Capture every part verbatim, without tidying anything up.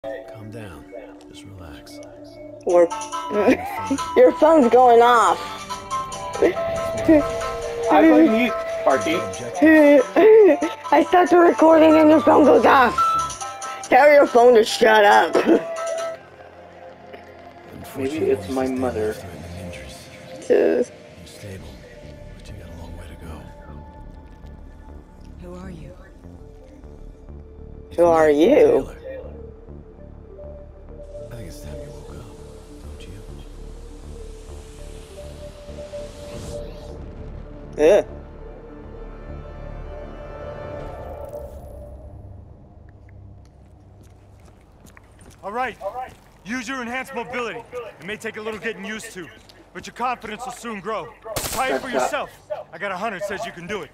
Calm down. Just relax. Or your phone's going off. I blame you, Sparky. I start the recording and your phone goes off. Tell your phone to shut up. Maybe it's my mother. Dude. You're stable, but you got a long way to go. Who are you? Who are you? Taylor. I think it's time you woke up, don't you? Yeah. All right. Use your enhanced mobility. It may take a little getting used to, but your confidence will soon grow. Try it for yourself. I got a hunter that says you can do it.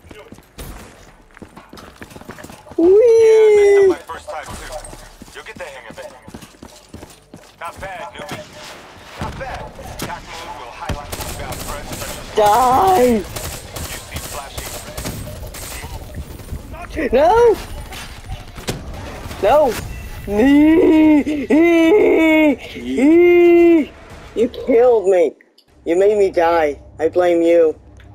Whee! My first time too. You'll get the hang of it. Not bad, newbie. Not bad. Attack mode will highlight inbound threats such as Die! you see flashing. No! No! You killed me. You made me die. I blame you.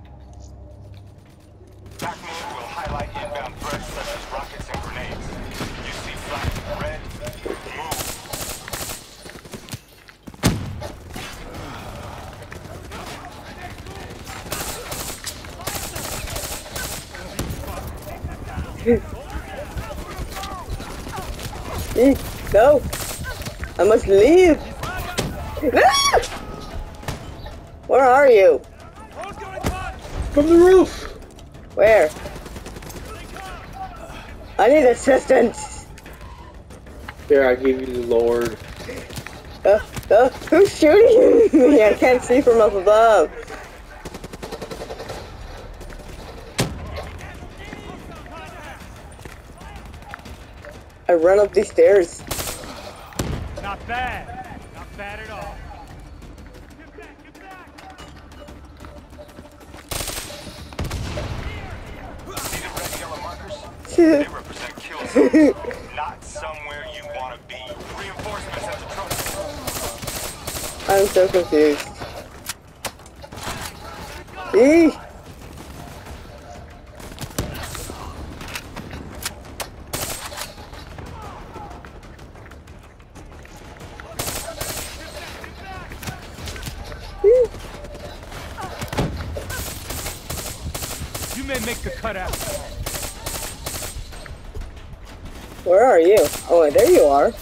Attack mode will highlight inbound threats such as rockets and grenades. You see flashing red. Move. No! I must leave! Ah! Where are you? From the roof! Where? I need assistance! Here, I give you the Lord. Uh, uh, who's shooting me? I can't see from up above. I run up these stairs. Not bad. Not bad at all. Get back, get back. See the red yellow markers? They represent kill zones. Not somewhere you want to be. Reinforcements at the truck. I'm so confused. Eee! You may make the cutout. Where are you? Oh, there you are.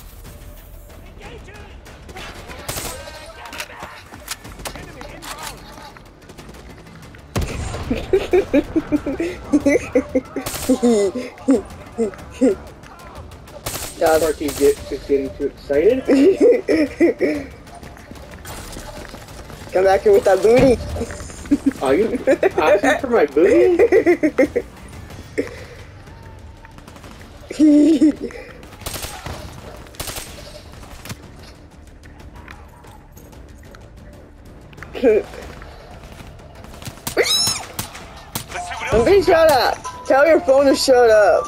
Sparky get, is getting too excited. Come back here with that booty. Are you asking for my booty? Somebody shut up. Tell your phone to shut up.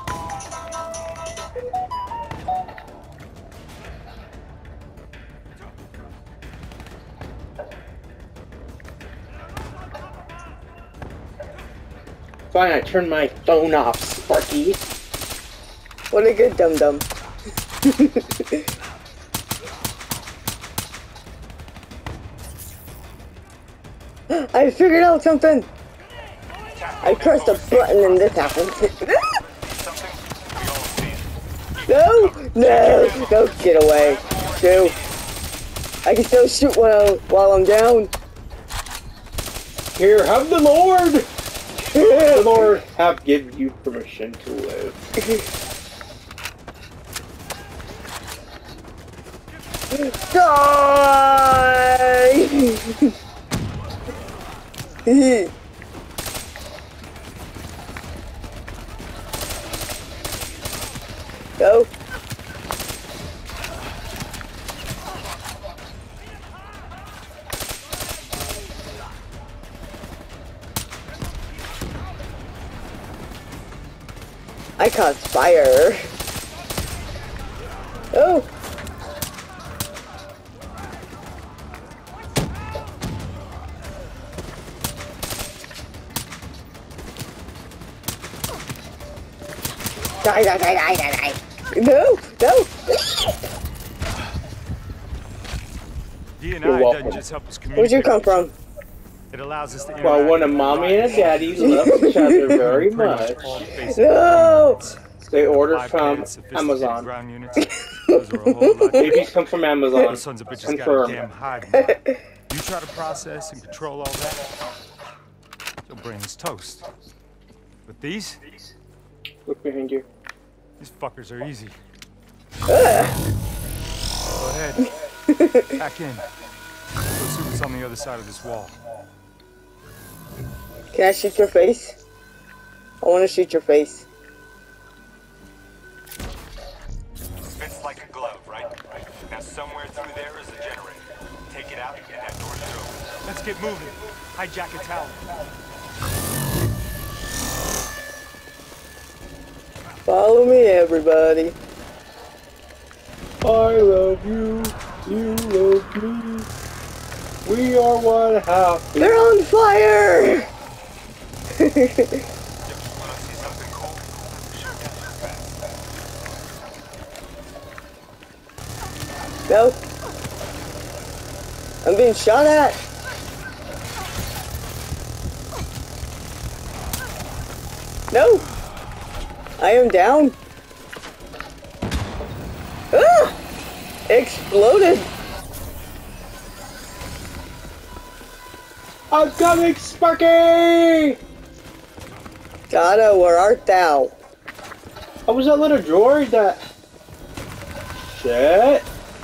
Fine, I turned my phone off, Sparky. What a good dum dum. I figured out something. I pressed a button and this happened. No, no, no, get away. Shoot. I can still shoot while, while I'm down. Here, have the Lord! The Lord have given you permission to live. Die! Go. I caused fire. Oh. Die, die, die, die, die, die. No, no. D and You're I welcome. doesn't just help us communicate. Where'd you come from? It allows us to Well, interact when a with mommy and a our daddy love each other very much, all basic No. ground units. they order Five from pairs, sophisticated Amazon. ground units. Those are a whole lot. Babies come from Amazon. Those sons of bitches got a Confirm. damn hide. You try to process and control all that, your brain is toast. But these, Look behind you. these fuckers are easy. Ugh. Go ahead. Back in. Let's see what's on the other side of this wall. Can I shoot your face? I want to shoot your face. Fits like a glove, right? Now somewhere through there is a generator. Take it out and that door should open. Let's get moving. Hijack a tower. Follow me, everybody. I love you, you love me. We are one half. They're on fire! Wanna see something cool? No. I'm being shot at. No. I am down. Ah! Exploded. I'm coming, Sparky! Donna, where art thou? I was that little droid that... Shit.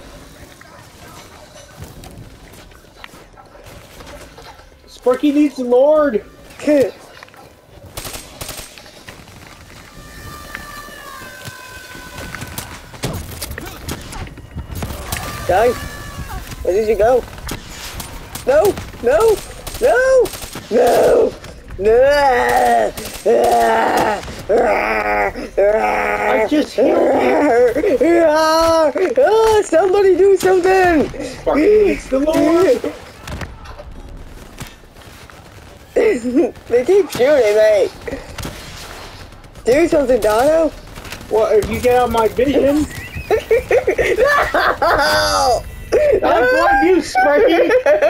Sparky needs the Lord. Die. Where did you go? No, no, no, no, no. I just healed you. Ah, somebody do something. Sparky needs the Lord. They keep shooting me. Do something, Dono. Well, if you get out my vision, No! I'm going you, Sparky.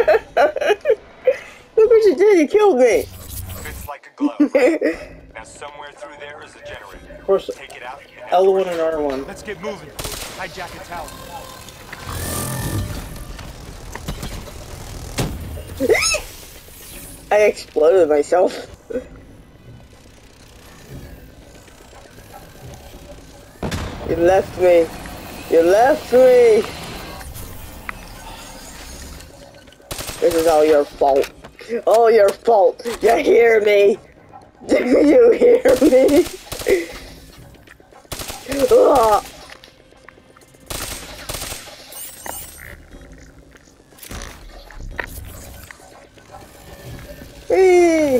Look what you did, you killed me. Fits like a glove, right? Now somewhere through there is a generator. Of course, Take it out and that L door one should and R one. Let's get moving. Hijack a tower. I exploded myself. You left me. You left me. This is all your fault. All your fault. You hear me? Do you hear me? Ugh. Eee.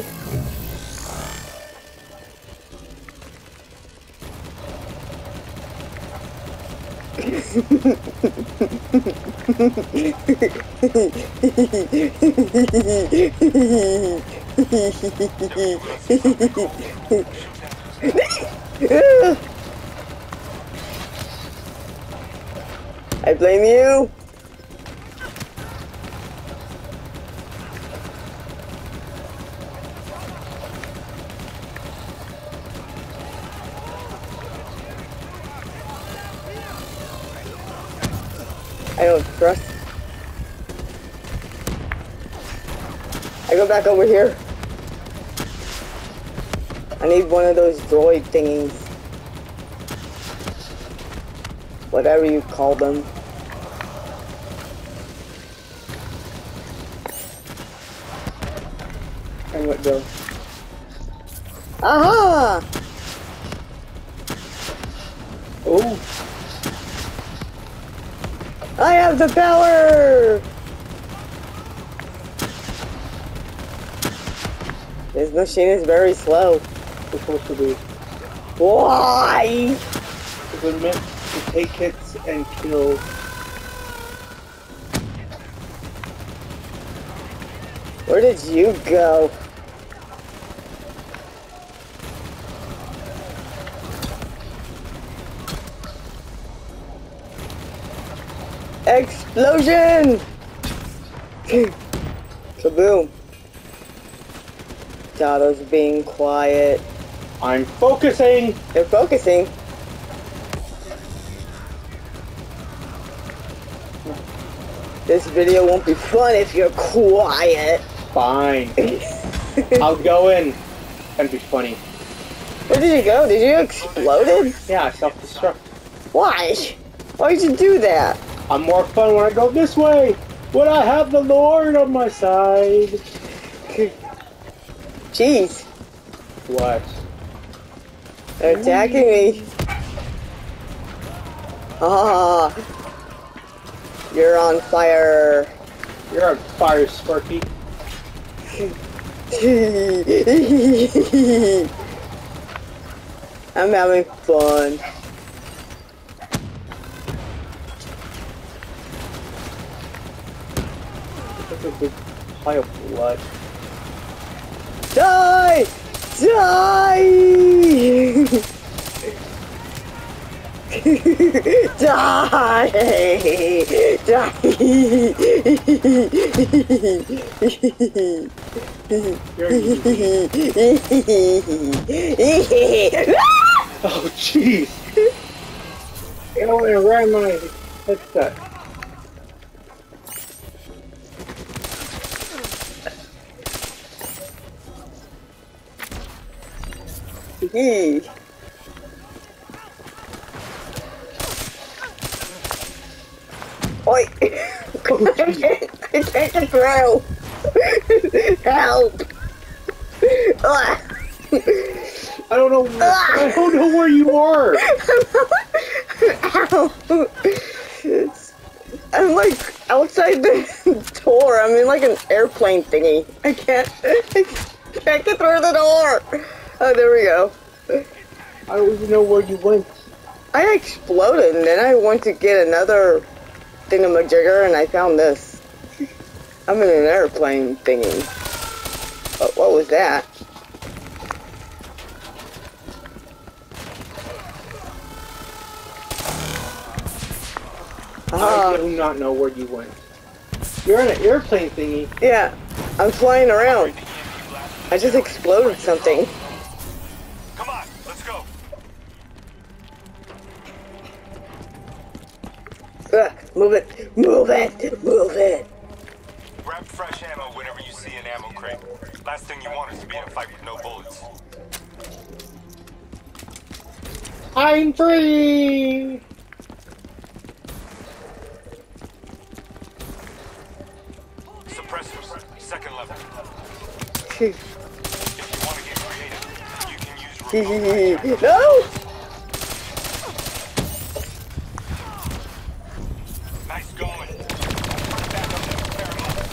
I blame you. I don't trust. I go back over here. I need one of those droid thingies. Whatever you call them. And what go? Aha! Oh, I have the power! This machine is very slow. it's supposed to be. Why? It's meant to take hits and kill. Where did you go? Explosion! Kaboom. Dotto's being quiet. I'm focusing. They're focusing. This video won't be fun if you're quiet. Fine. I'll go in. That'd be funny. Where did you go? Did you explode? Yeah, self-destruct. Why? Why'd you do that? I'm more fun when I go this way. When I have the Lord on my side. Jeez. What? They're attacking me. Ah. You're on fire. You're on fire, Sparky. I'm having fun. That's a big pile of blood. Die! Die! Die! Oh, jeez. It only ran my headset. Hee. Oi! Oh, I can't get through! Help! Ugh. I don't know. I don't know where you are. Ow. I'm like outside the door. I'm in like an airplane thingy. I can't. I can't get through the door. Oh, there we go. I don't even know where you went. I exploded and then I went to get another thingamajigger and I found this. I'm in an airplane thingy. What, what was that? I do not know where you went. You're in an airplane thingy. Yeah, I'm flying around. I just exploded something. Come on, let's go. Ugh, move it, move it, move it. Grab fresh ammo whenever you see an ammo crate. Last thing you want is to be in a fight with no bullets. I'm free. Suppressors, second level. If you want to get creative, you can use remote. No! Nice going. I'll turn it back up to repair them up.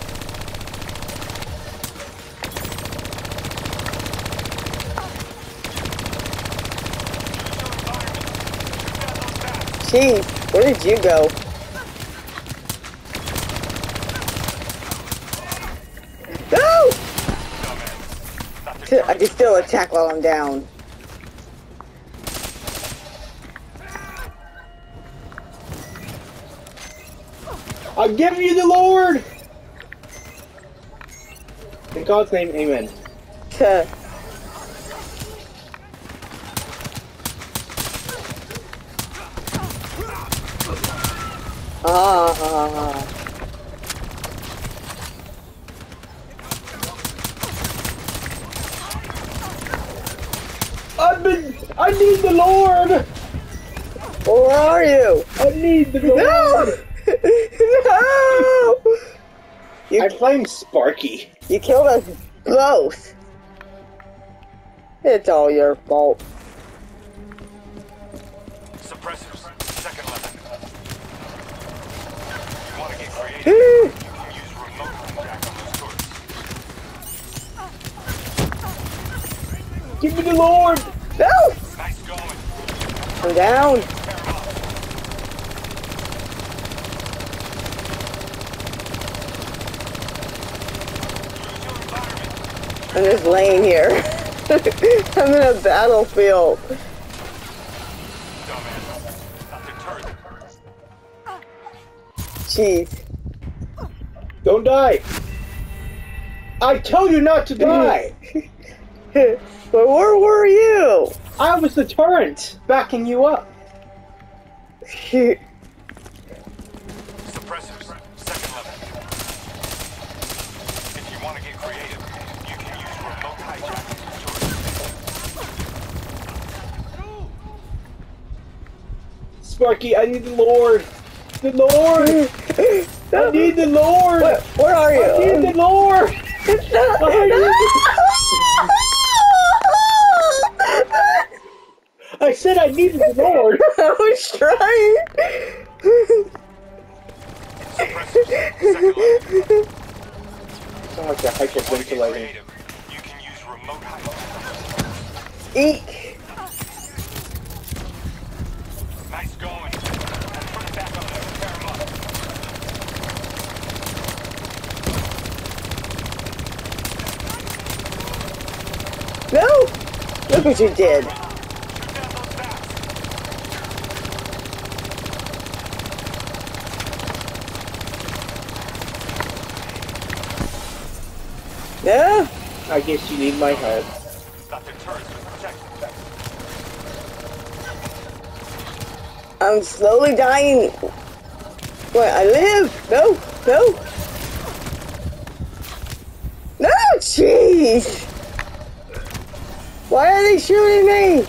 Jeez, where did you go? No! I can still attack while I'm down. I give you the Lord. In God's name, amen. Tuh. Ah. I've been. I need the Lord. Where are you? I need the Lord. No! No! You, I blame Sparky. you killed us both. It's all your fault. Suppressors, second level. If you want to get creative, Hmm. you can use remote jack on those turrets. Give me the Lord. No! Nice going. I'm down. Repair them up. Use your environment. I'm just laying here. I'm in a battlefield. Dumbass. Not the turret. jeez. Don't die. I told you not to die. But where were you? I was the turret backing you up. Suppressors, second level. If you want to get creative, you can use remote hijacking to Sparky, I need the Lord. The Lord. I need the Lord. Where, where are you? I need the Lord. I need I said I needed the Lord. I was trying. Suppressors, second level. Sound like a If you want to get hyperventilating. creative, you can use remote hijacking. Eek. Nice going. Put it back on there. Pair 'em up. No! Look what you did. Shoot down those bats. No? I guess you need my help. Thought the turrets was protected. I'm slowly dying. Wait, I live. No, no. No, jeez. Why are they shooting me?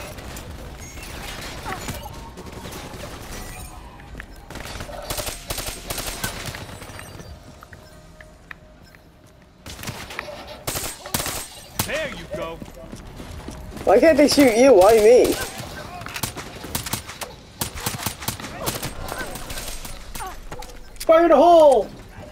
There you go. Why can't they shoot you? Why me? Fire in the hole!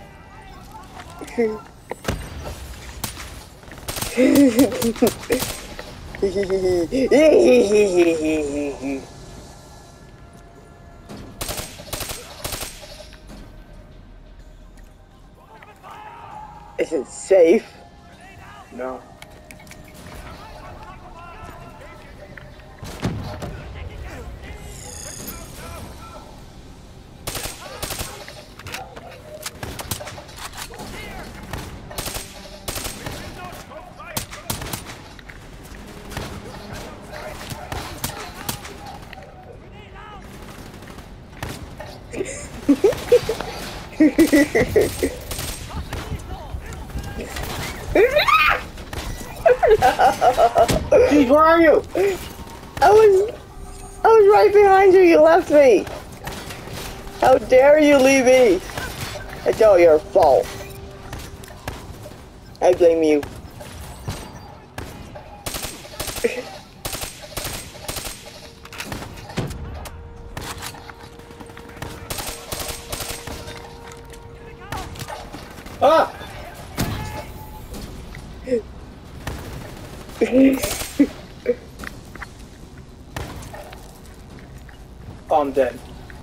Is it safe? No. Jeez, where are you? I was, I was right behind you. You left me. How dare you leave me? It's all your fault. I blame you. Ah! I'm dead.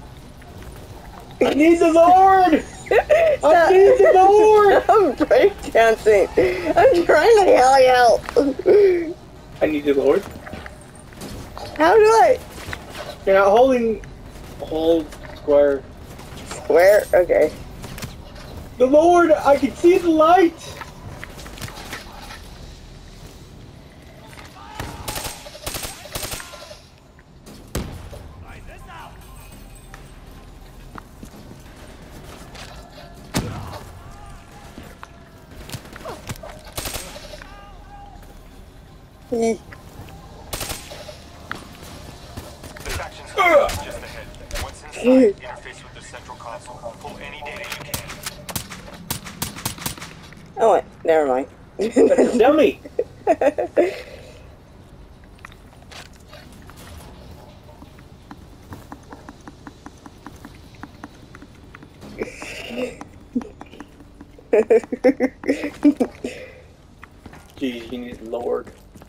I need the Lord! I need the Lord! I'm breakdancing. I'm trying to yell you. I need the Lord. How do I? You're not holding... Hold square. Where? Okay. The Lord! I can see the light! He- The faction's just ahead. Once inside, interface with the central console. Pull any data you can. Oh, wait, never mind. That's a dummy! Jeez, you need the Lord.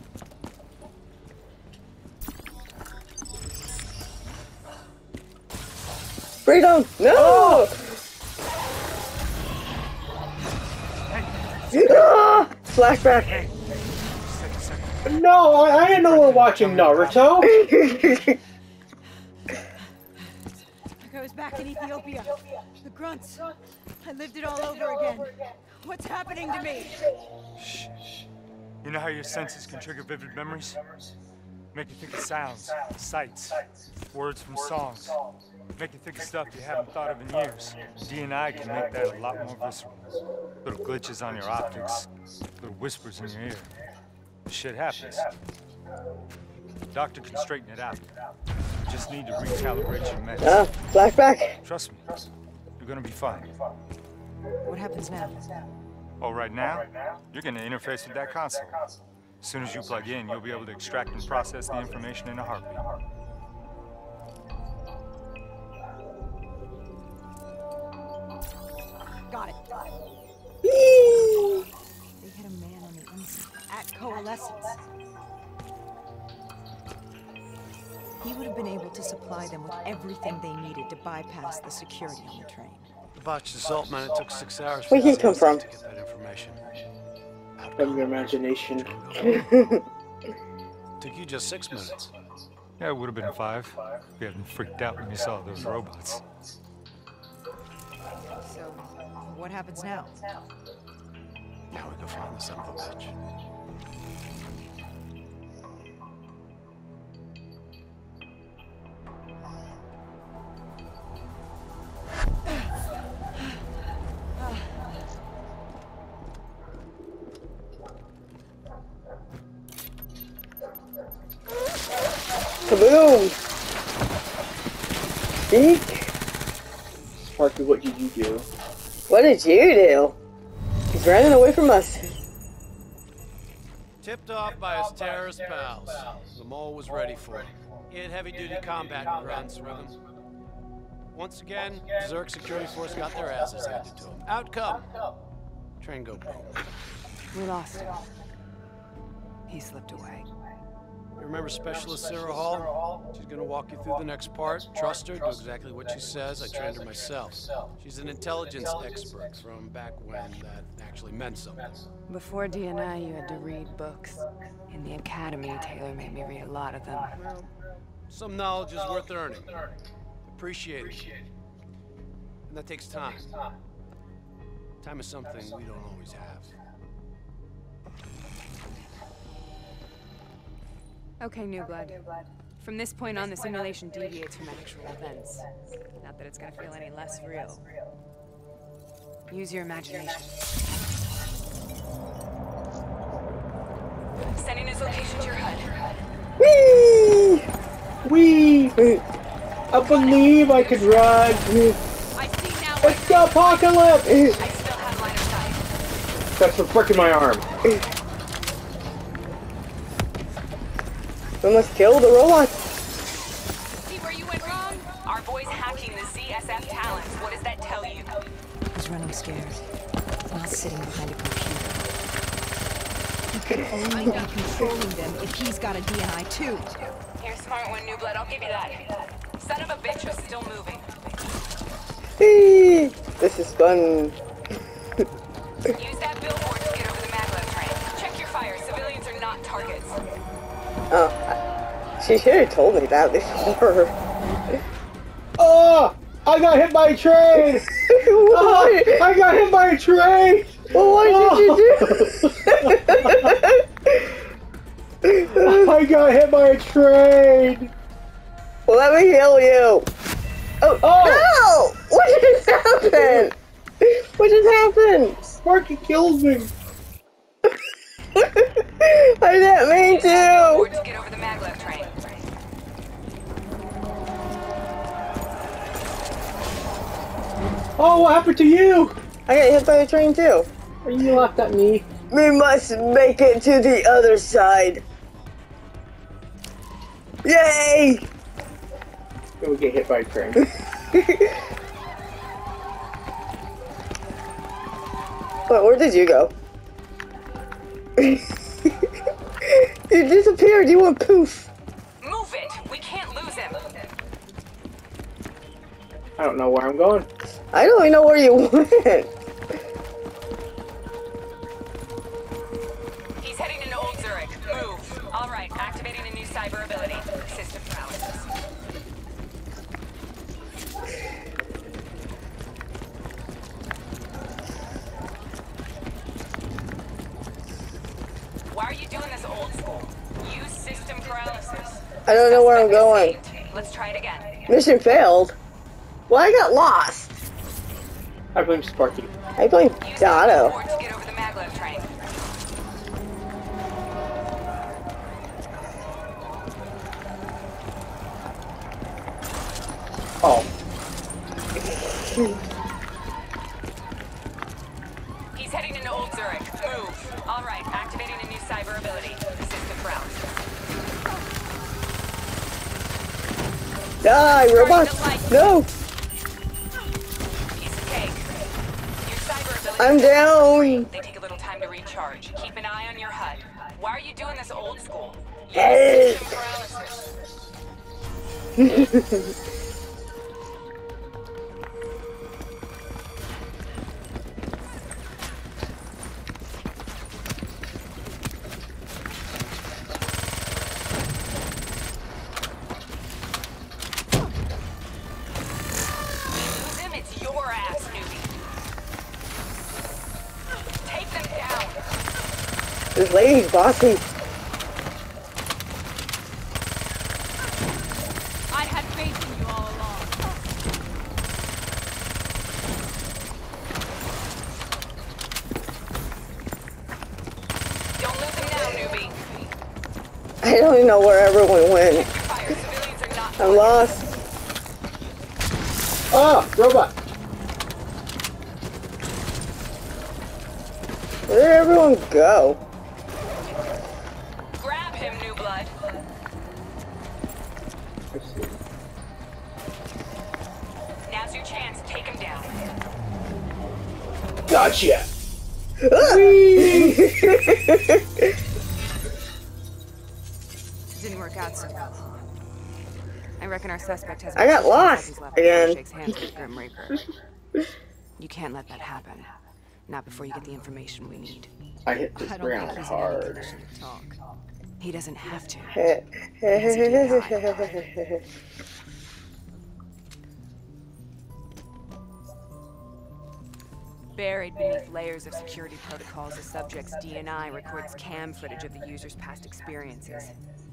Freedom! No! Ah! Flashback! No, I, I didn't know we're watching Naruto! I was back in Ethiopia. The grunts. I lived it all over again. What's happening to me? Shh. You know how your senses can trigger vivid memories? Make you think of sounds, sights, words from songs. Make you think of stuff you haven't thought of in years. D and I can make that a lot more visceral. Little glitches on your optics, little whispers in your ear. Shit happens. The doctor can straighten it out. You just need to recalibrate your meds. Ah, flashback. Trust me, you're gonna be fine. What happens now? Oh, right now, you're gonna interface with that console. As soon as you plug in, you'll be able to extract and process the information in a heartbeat. Got it. Whee! They hit a man on the inside at Coalescence. He would have been able to supply them with everything they needed to bypass the security on the train. The botched assault, man, it took six hours for Where'd he the come C S A from? to get that information. From your imagination. Took you just six minutes. Yeah, it would have been five if you hadn't freaked out when you saw those robots. So, what happens now? Now we go find the son of a bitch. Kaboom! Eek! Sparky, what did you do? What did you do? He's running away from us. Tipped off by his terrorist pals. The mole was ready for it. He had heavy-duty combat grunts with him. Once again, Zerg security force got their asses handed to him. Outcome. Train go boom. We lost him. He slipped away. You remember Specialist Sarah Hall? She's gonna walk you through the next part. Trust her, do exactly what she says. I trained her myself. She's an intelligence expert from back when that actually meant something. Before D and I, you had to read books. In the academy, Taylor made me read a lot of them. Some knowledge is worth earning. Appreciate it. And that takes time. Time is something we don't always have. Okay, New Blood. From this point on, the simulation deviates from actual events. Not that it's gonna feel any less real. Use your imagination. Sending his location to your H U D. Whee! Wee! I believe I could run! I see now. It's the apocalypse! I still have line of sight. That's for freaking my arm. We must kill the robot. See where you went wrong? Our boy's hacking the Z S F talents. What does that tell you? He's running scared. Not sitting behind a computer. He could only be controlling them if he's got a D N I too. You're a smart one, New Blood. I'll give you that. Son of a bitch was still moving. Whee! This is fun. Use that billboard to get over the maglev train. Check your fire. Civilians are not targets. Oh, she should have told me that before. Oh! I got hit by a train! Oh, I got hit by a train! Well, what did you do? I got hit by a train! Well, let me heal you. Oh, Oh! no! What just happened? What just happened? Sparky kills me! I didn't mean to. Billboard to get over the maglev train. Oh, what happened to you? I got hit by a train too. You laughed at me. We must make it to the other side. Yay! Then we get hit by a train. But where did you go? You disappeared. You went poof. Move it. We can't lose him. I don't know where I'm going. I don't even know where you went. He's heading into Old Zurich. Move. All right. Activating a new cyber ability. System paralysis. I don't know where I'm going. Let's try it again. Mission failed. Well, I got lost. I blame Sparky. I blame Use that Dotto. billboard to get over the maglev train. Oh. He's heading into Old Zurich. Move. All right, activating a new cyber ability. System browse. Die, robots! No! Piece of cake. Your cyber ability. I'm down! They take a little time to recharge. Keep an eye on your H U D. Why are you doing this old school? You Yes. have system paralysis. Lose him, it's your ass, newbie. Take them down. This lady's bossy. I had faith in you all along. Don't lose him now, newbie. I don't even know where everyone went. Your fire. Civilians are not. I'm lost. Ah, robot. Where did everyone go? Grab him, new blood. Let's see. Now's your chance. Take him down. Gotcha. Didn't work out so well. I reckon our suspect has. I got more lost seconds left before he again. Shakes hands with Grim Reaper. You can't let that happen. Not before you get the information we need. I hit this I don't ground think he's in any hard. condition to talk. He doesn't have to. Buried beneath layers of security protocols, the subject's D N I records cam footage of the user's past experiences.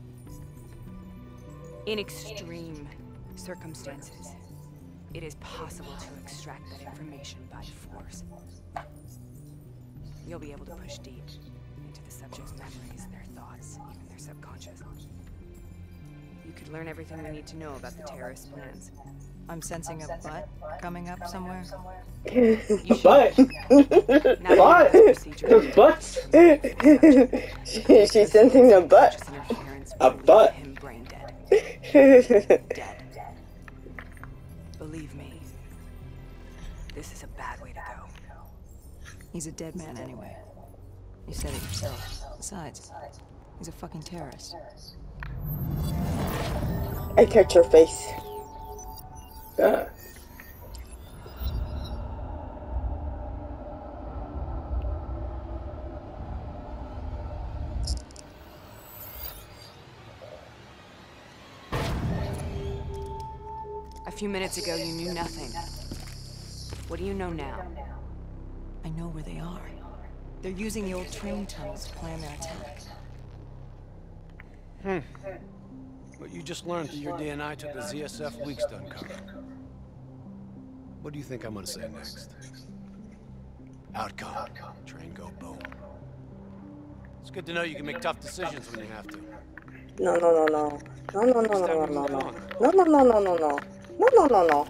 In extreme circumstances, it is possible to extract that information by force. You'll be able to push deep into the subject's memories, their thoughts, even their subconscious. You could learn everything we need to know about the terrorist plans. I'm sensing a butt coming up somewhere. You should. But Now Butt? you know this procedure. the butts. she, she's sensing a butt. Conscious interference A will leave butt. him brain dead. Dead. Believe me, this is a bad way to go. He's a dead man anyway. You said it yourself. Besides, he's a fucking terrorist. I touch her face. Yeah. A few minutes ago, you knew nothing. What do you know now? I know where they are. They're using the old train tunnels to plan their attack. Hmm. What you just learned through your D N I took the Z S F weeks to uncover. What do you think I'm gonna say next? Outcome. Train go boom. It's good to know you can make tough decisions when you have to. No, no, no, no. No, no, no, no, no, no, no. No, no, no, no, no, no. No, no, no, no.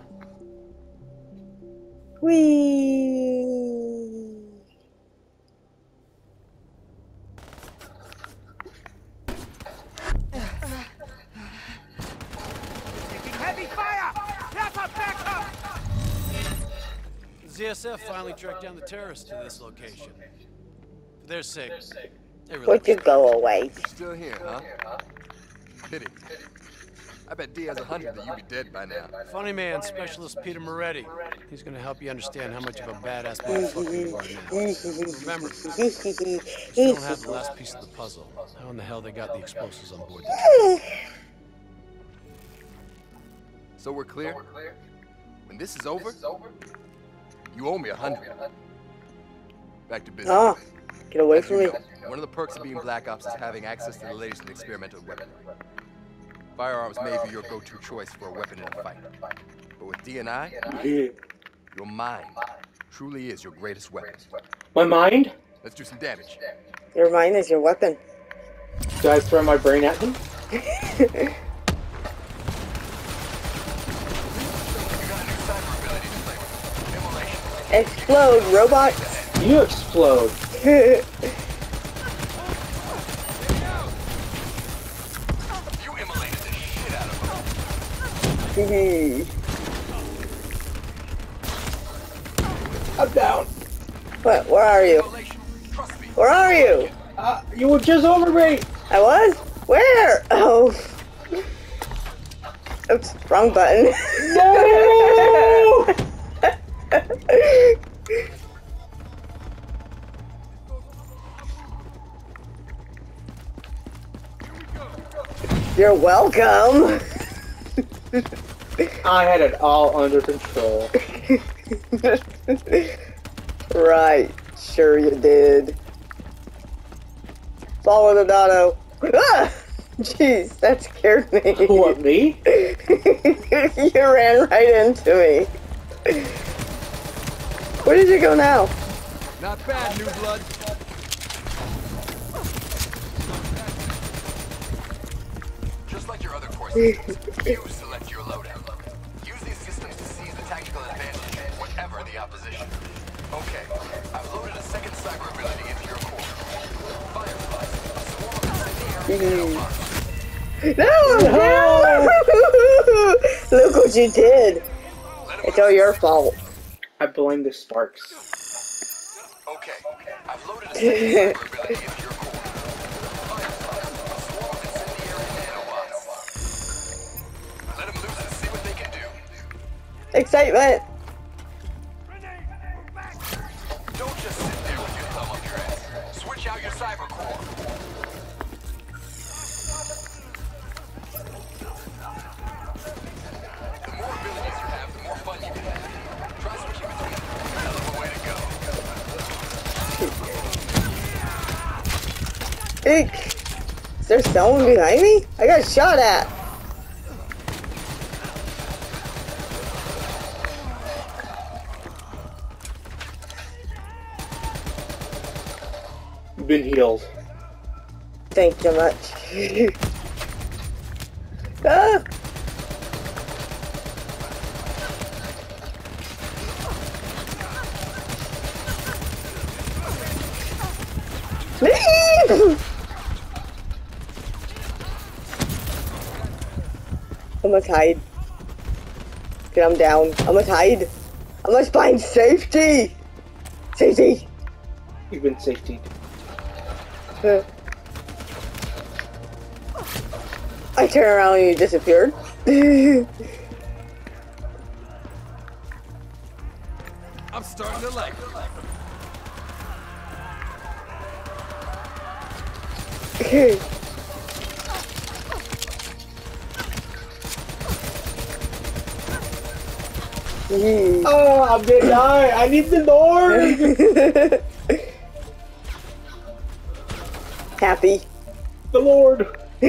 Whee! Heavy fire! That's a backup! The Z S F finally tracked down the terrorists to this location. For their sake, they really Would you go away? Still here, huh? Pity. I bet D has a hundred that you'd be dead by now. Funny man, Specialist Peter Moretti. He's gonna help you understand how much of a badass motherfucker you are now. Remember, you still don't have the last piece of the puzzle. How in the hell they got the explosives on board the train? So we're clear? When this is over, you owe me a hundred. Back to business. Oh, get away As from you me. know, one of the perks of being Black Ops is having access to the latest in experimental weapon. If Firearms may be your go-to choice for a weapon in a fight. But with D and I, Yeah. your mind truly is your greatest weapon. My mind? Let's do some damage. Your mind is your weapon. Do I throw my brain at them? Explode, robots! You explode. You immolated the shit out of them. I'm down. What? Where are you? Trust me. Where are you? Uh, you were just over me. I was? Where? Oh. Oops, wrong button. No! You're welcome. I had it all under control. Right, sure you did. Follow the Dodo. Ah! Jeez, that scared me. What, me? You ran right into me. Where did you go now? Not bad, new blood. Just like your other courses, you select your loadout. Use these systems to seize the tactical advantage, whatever the opposition. Okay, I've loaded a second cyber ability into your core. Fireflies, a swarm of incendiary nanobots. No! No! Look what you did. It's all your fault. I blame the sparks. Okay, I've loaded a second cyber ability into your core. Fireflies, a swarm of incendiary nanobots. Let them loose and see what they can do. Excitement. Don't just sit there with your thumb up your ass. Switch out your cyber core. The more abilities you have, the more fun you can have. Try switching between them. Hell of a way to go. Eek. Is there someone behind me? I got shot at. You've been healed. Thank you much. Ah! Leave! I must hide. Get I'm down. I must hide. I must find safety. Safety. You've been safety. Uh. I turned around and you disappeared. I'm starting to like it. Oh, I'm gonna die. I need the Lord. Happy. The Lord.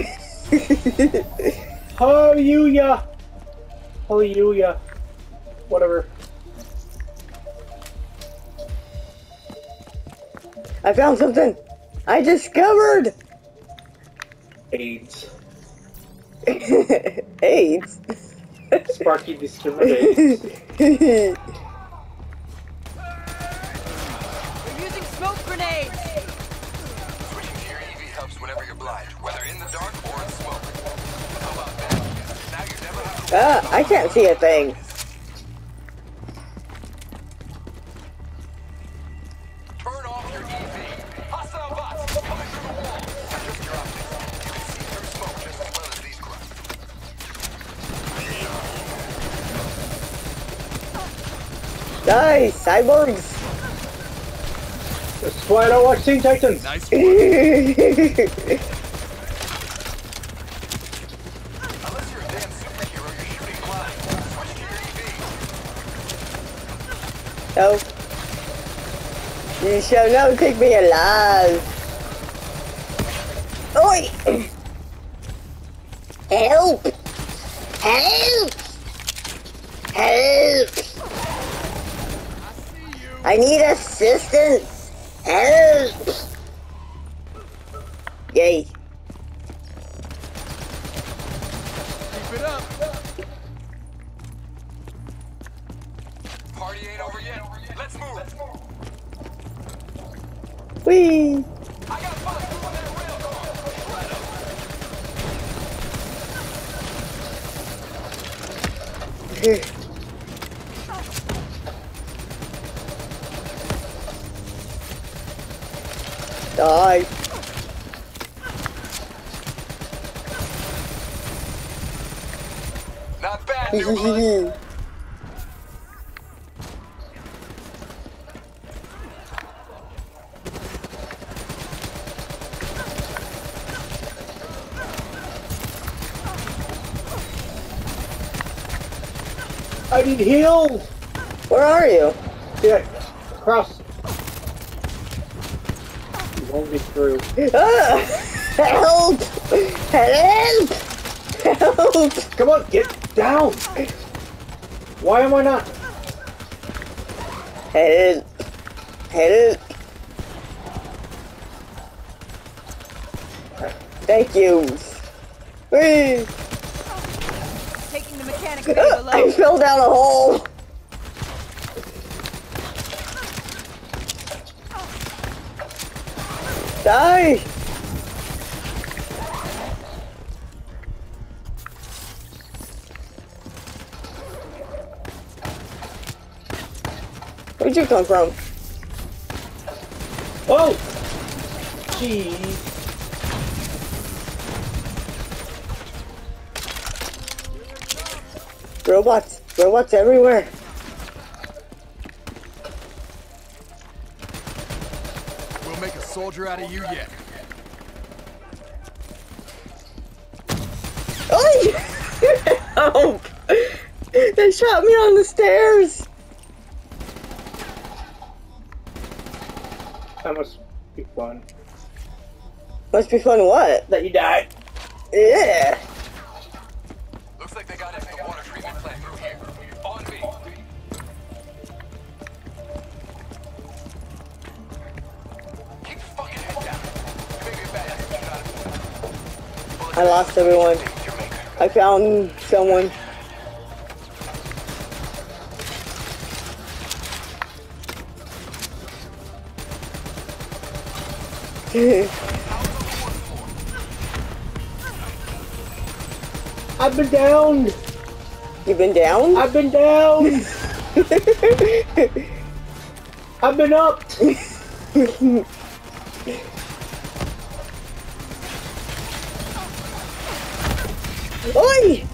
Hallelujah. Hallelujah. Whatever. I found something. I discovered AIDS. AIDS. Sparky discriminates. They're using smoke grenades! Switching to your E V helps whenever you're blind, whether in the dark or in smoke. How about that? Now you never have to Ah, I can't see a thing. turn off your E V. Hostile bots coming through the wall. Adjust your optics. You can see through smoke just as well as these grunts. Die, cyborgs. That's why I don't watch Teen Titans. Nice one. Unless you're a damn superhero, you're shooting blind. Switch to your E V. No. You shall not take me alive. Oi! Help! Help! Help! I need assistance! Help! Yay. Keep it up. Party ain't over yet. Let's move. Whee! I got five on that rail Die. Not bad, new blood. I need heal! Where are you? Yeah, across. You won't get through. Ah! Help! Help! Help! Come on, get down! Why am I not? Help! Help! Thank you. Whee! Taking the mechanic bay below. I fell down a hole. Die! Where'd you come from? Oh! Jeez. Robots. Robots everywhere. We'll make a soldier out of you yet. Oh! Help! They shot me on the stairs. That must be fun. Must be fun what? That you died. Yeah. Looks like they got into the water treatment plant through here. On me. Keep your fucking head down. You may be a badass, but you're not a I lost everyone. I found someone. I've been down! You've been down? I've been down! I've been up! Oi!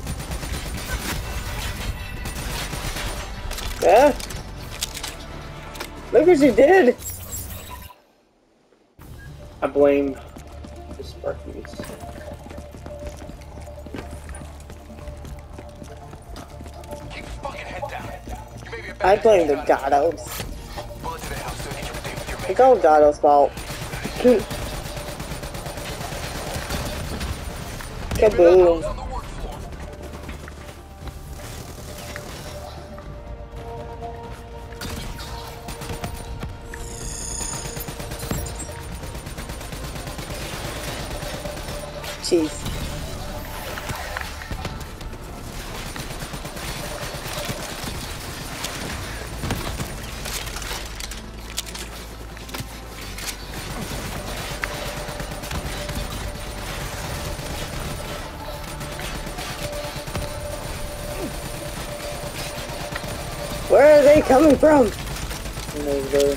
Yeah. Look what you did. I blame the Sparkies. Keep your fucking head down. You may be a I badass, blame but the you're not a- Gatos. Bullet to the house, so you need to stay with your mate. It's all Gatos' fault. Kaboom. On the work floor. Jeez. Where are they coming from? And over there.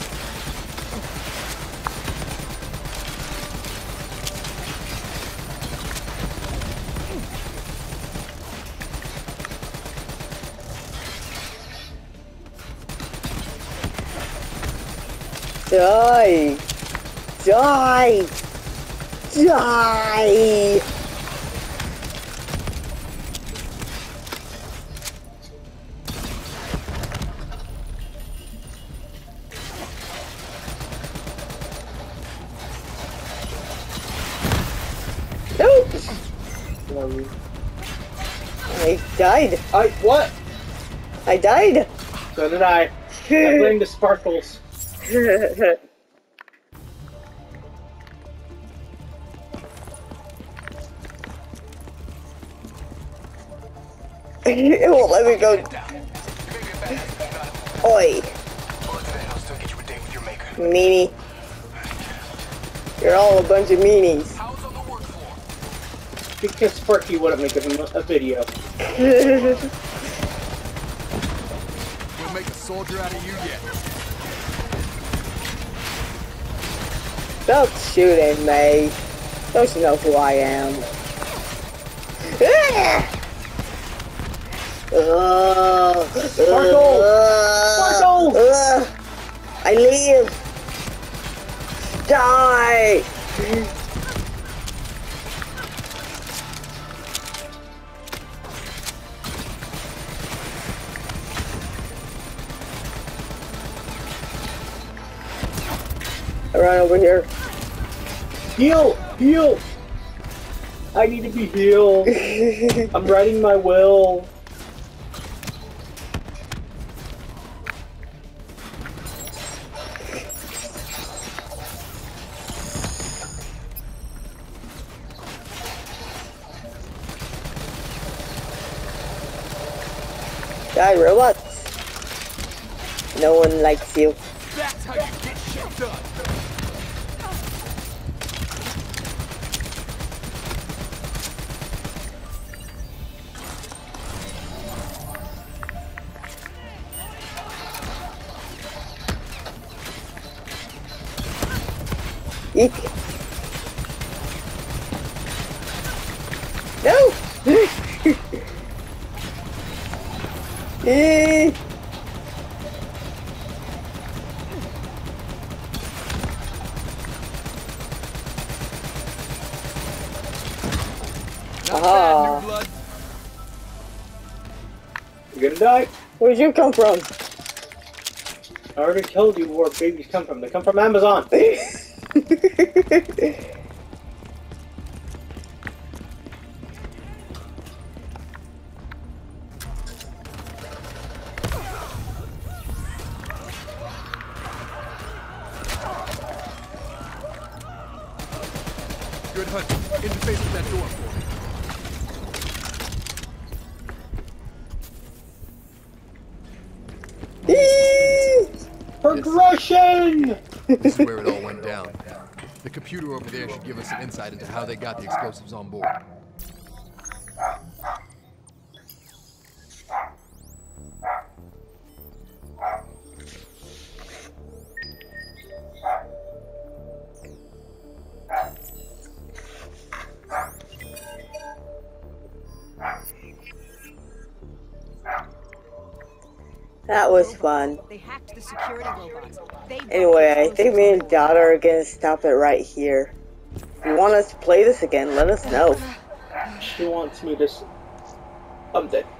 Die! Die! Die! Nope! Come on, you. died. I what? I died. So did I. I blame the sparkles. It won't let me go. Oi. Meanie. You're all a bunch of meanies. Because Sparky wouldn't make him a video. We'll make a soldier out of you yet. Stop shooting me. Don't you know who I am? Uh, Sparkle! uh, Sparkle! Uh, I leave! Die! I run over here. Heal! Heal! I need to be healed. I'm writing my will. Die, robots. No one likes you. That's how you get shit done. Eek. No! Eh. Ah. New blood. You're gonna die. Where'd you come from? I already told you where babies come from. They come from Amazon. Good hunt. Interface with that door for me. Progression! This is where it all went down. The computer over there should give us an insight into how they got the explosives on board. That was fun. They hacked the security robots. They Anyway, I think me and Dada are gonna stop it right here. If you want us to play this again, let us know. She wants me to... S I'm dead.